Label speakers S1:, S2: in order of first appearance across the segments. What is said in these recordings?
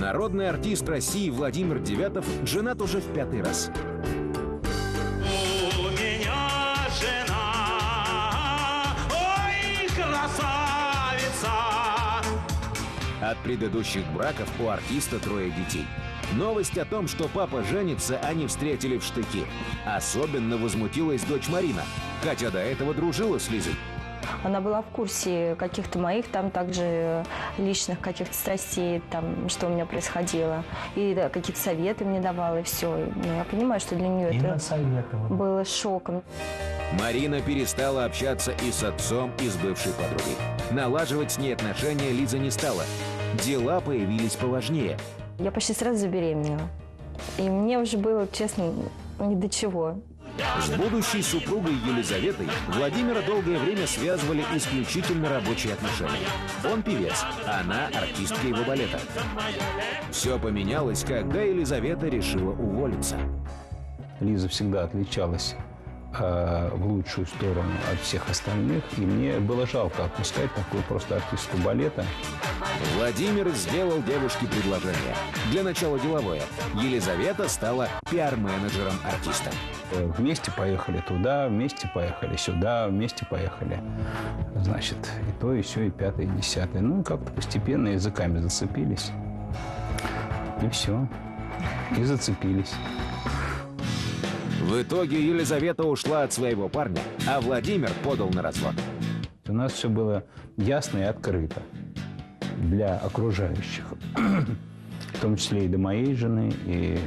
S1: Народный артист России Владимир Девятов женат уже в 5-й раз.
S2: У меня жена, ой, красавица.
S1: От предыдущих браков у артиста 3 детей. Новость о том, что папа женится, они встретили в штыки. Особенно возмутилась дочь Марина, хотя до этого дружила с Лизой.
S3: Она была в курсе каких-то моих там также личных каких-то страстей, там, что у меня происходило. И да, какие-то советы мне давала, и все. Но я понимаю, что для нее это было шоком.
S1: Марина перестала общаться и с отцом, и с бывшей подругой. Налаживать с ней отношения Лиза не стала. Дела появились поважнее.
S3: Я почти сразу забеременела. И мне уже было, честно, ни до чего.
S1: С будущей супругой Елизаветой Владимира долгое время связывали исключительно рабочие отношения. Он певец, она артистка его балета. Все поменялось, когда Елизавета решила уволиться.
S4: Лиза всегда отличалась в лучшую сторону от всех остальных, и мне было жалко отпускать такую просто артистку балета.
S1: Владимир сделал девушке предложение. Для начала деловое. Елизавета стала пиар-менеджером артиста.
S4: Вместе поехали туда, вместе поехали сюда, вместе поехали. Значит, и то, и сё, и 5-е, и 10-е. Ну, как-то постепенно языками зацепились. И все. И зацепились.
S1: В итоге Елизавета ушла от своего парня, а Владимир подал на развод.
S4: У нас все было ясно и открыто для окружающих. В том числе и до моей жены, и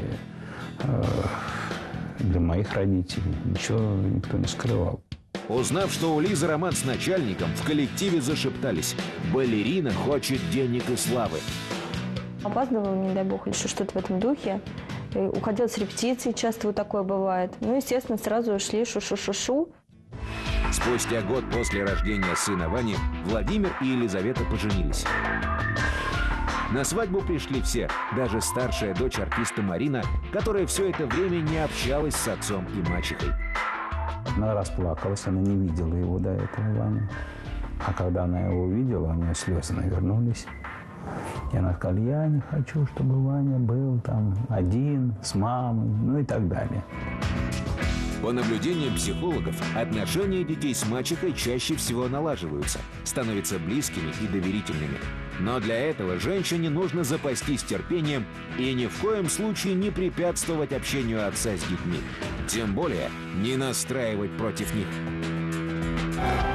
S4: для моих родителей. Ничего никто не скрывал.
S1: Узнав, что у Лизы роман с начальником, в коллективе зашептались: балерина хочет денег и славы.
S3: Опаздывала, не дай бог, или что-то в этом духе. И уходила с репетиции, часто вот такое бывает. Ну, естественно, сразу ушли шу-шу-шу-шу.
S1: Спустя год после рождения сына Вани Владимир и Елизавета поженились. На свадьбу пришли все, даже старшая дочь артиста Марина, которая все это время не общалась с отцом и мачехой.
S4: Она расплакалась, она не видела его до этого, Ваню. А когда она его увидела, у нее слезы навернулись. И она сказала: я не хочу, чтобы Ваня был там один, с мамой, ну и так далее.
S1: По наблюдениям психологов, отношения детей с мачехой чаще всего налаживаются, становятся близкими и доверительными. Но для этого женщине нужно запастись терпением и ни в коем случае не препятствовать общению отца с детьми. Тем более не настраивать против них.